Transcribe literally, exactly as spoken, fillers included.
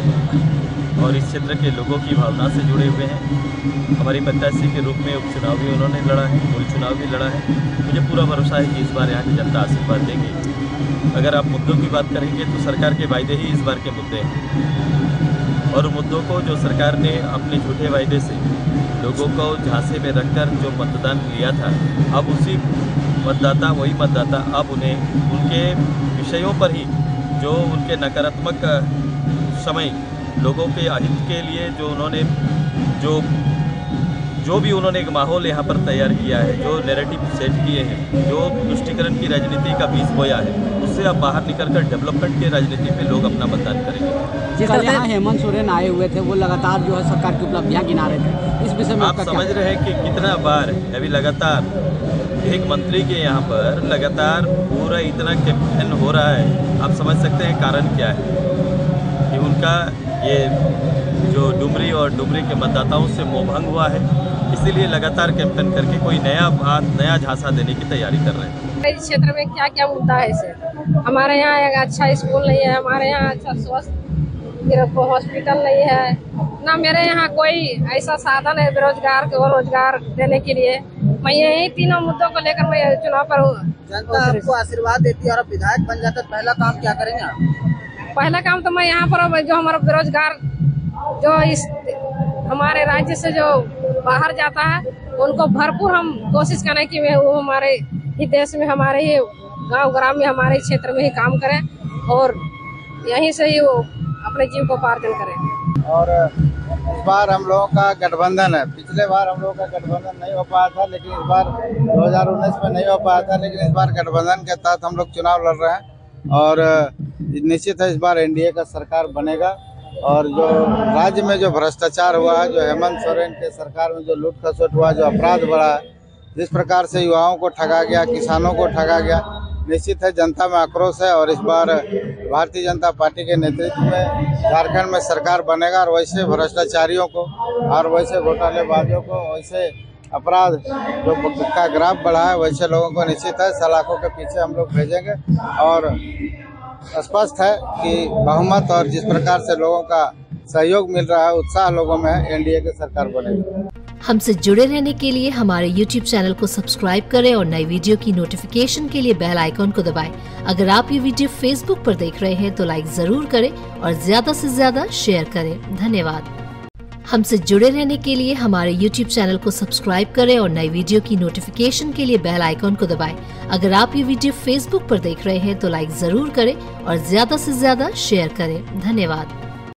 और इस क्षेत्र के लोगों की भावना से जुड़े हुए हैं। हमारी प्रत्याशी के रूप में उपचुनाव भी उन्होंने लड़ा है, मूल चुनाव भी लड़ा है। मुझे पूरा भरोसा है कि इस बार यहाँ की जनता आशीर्वाद देगी। अगर आप मुद्दों की बात करेंगे तो सरकार के वायदे ही इस बार के मुद्दे हैं, और मुद्दों को जो सरकार ने अपने झूठे वायदे से लोगों को झांसे में रखकर जो मतदान लिया था, अब उसी मतदाता वही मतदाता अब उन्हें उनके विषयों पर ही, जो उनके नकारात्मक समय लोगों के अहित के लिए जो उन्होंने जो जो भी उन्होंने एक माहौल यहाँ पर तैयार किया है, जो नैरेटिव सेट किए हैं, जो तुष्टीकरण की राजनीति का बीज बोया है, उससे अब बाहर निकलकर डेवलपमेंट की राजनीति पे लोग अपना मतदान करेंगे। जिस तरह यहाँ हेमंत सोरेन आए हुए थे, वो लगातार जो है सरकार की उपलब्धियाँ गिना रहे थे, इस विषय में आप समझ रहे हैं कि कितना बार अभी लगातार एक मंत्री के यहाँ पर लगातार पूरा इतना कैंपेन हो रहा है। आप समझ सकते हैं कारण क्या है कि उनका ये जो डुमरी और डुमरी के मतदाताओं से मोहभंग हुआ है, इसीलिए लगातार कैंपेन करके कोई नया बात नया झांसा देने की तैयारी कर रहे हैं। इस क्षेत्र में क्या क्या मुद्दा है इसे? हमारे यहाँ एक अच्छा स्कूल नहीं है, हमारे यहाँ अच्छा स्वास्थ्य हॉस्पिटल नहीं है, ना मेरे यहाँ कोई ऐसा साधन है बेरोजगार को रोजगार देने के लिए। मैं यही तीनों मुद्दों को लेकर मैं चुनाव पर हूँ। जनता आपको आशीर्वाद देती है और विधायक बन जाकर पहला काम क्या करेंगे आप? पहला काम तो मैं यहाँ पर जो हमारा बेरोजगार जो इस हमारे राज्य से जो बाहर जाता है, उनको भरपूर हम कोशिश करें कि वो हमारे ही देश में, हमारे ही गांव ग्राम में, हमारे क्षेत्र में ही काम करें और यहीं से ही वो अपने जीविकोपार्जन करें। और इस बार हम लोगों का गठबंधन है। पिछले बार हम लोगों का गठबंधन नहीं हो पाया था, लेकिन इस बार दो हज़ार उन्नीस में नहीं हो पाया था, लेकिन इस बार गठबंधन के तहत हम लोग चुनाव लड़ रहे हैं और निश्चित है इस बार एनडीए का सरकार बनेगा। और जो राज्य में जो भ्रष्टाचार हुआ है, जो हेमंत सोरेन के सरकार में जो लूट खसोट हुआ, जो अपराध बढ़ा है, जिस प्रकार से युवाओं को ठगा गया, किसानों को ठगा गया, निश्चित है जनता में आक्रोश है। और इस बार भारतीय जनता पार्टी के नेतृत्व में झारखंड में सरकार बनेगा और वैसे भ्रष्टाचारियों को और वैसे घोटालेबाजों को, वैसे अपराध जो का ग्राफ बढ़ा है, वैसे लोगों को निश्चित है सलाखों के पीछे हम लोग भेजेंगे। और स्पष्ट है कि बहुमत और जिस प्रकार से लोगों का सहयोग मिल रहा है, उत्साह लोगों में है, एनडीए की सरकार बनेगी। हमसे जुड़े रहने के लिए हमारे यूट्यूब चैनल को सब्सक्राइब करें और नई वीडियो की नोटिफिकेशन के लिए बेल आइकॉन को दबाएं। अगर आप ये वीडियो फेसबुक पर देख रहे हैं तो लाइक जरूर करें और ज्यादा से ज्यादा शेयर करें। धन्यवाद। हमसे जुड़े रहने के लिए हमारे यूट्यूब चैनल को सब्सक्राइब करें और नई वीडियो की नोटिफिकेशन के लिए बेल आइकॉन को दबाएं। अगर आप ये वीडियो फेसबुक पर देख रहे हैं तो लाइक जरूर करें और ज्यादा से ज्यादा शेयर करें। धन्यवाद।